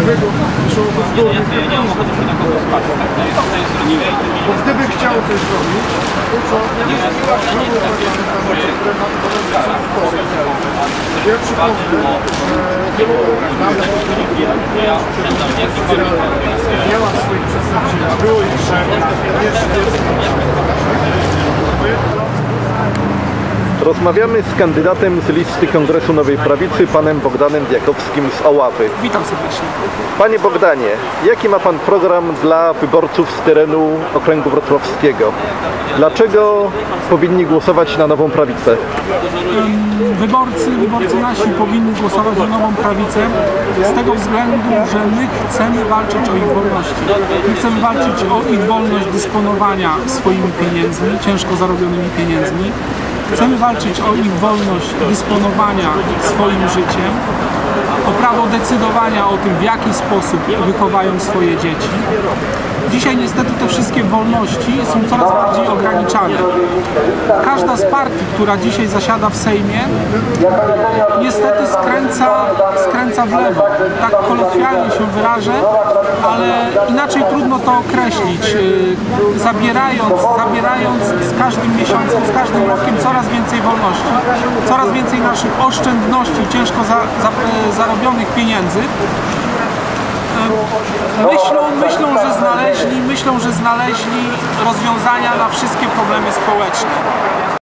Bo gdyby chciał coś robić, to ja przypomnę, miała swoich przedstawicieli, było ich 3, Rozmawiamy z kandydatem z listy Kongresu Nowej Prawicy, panem Bogdanem Djakowskim z Oławy. Witam serdecznie. Panie Bogdanie, jaki ma pan program dla wyborców z terenu okręgu wrocławskiego? Dlaczego powinni głosować na Nową Prawicę? Wyborcy nasi powinni głosować na Nową Prawicę z tego względu, że my chcemy walczyć o ich wolności. My chcemy walczyć o ich wolność dysponowania swoimi pieniędzmi, ciężko zarobionymi pieniędzmi. Chcemy walczyć o ich wolność dysponowania swoim życiem, o prawo decydowania o tym, w jaki sposób wychowają swoje dzieci. Dzisiaj niestety te wszystkie wolności są coraz bardziej ograniczane. Każda z partii, która dzisiaj zasiada w Sejmie, niestety skręca w lewo. Tak kolokwialnie się wyrażę, ale inaczej trudno to określić. Zabierając z każdym miesiącem, z każdym rokiem coraz więcej wolności, coraz więcej naszych oszczędności, ciężko zarobionych pieniędzy. Myślą, że znaleźli rozwiązania na wszystkie problemy społeczne.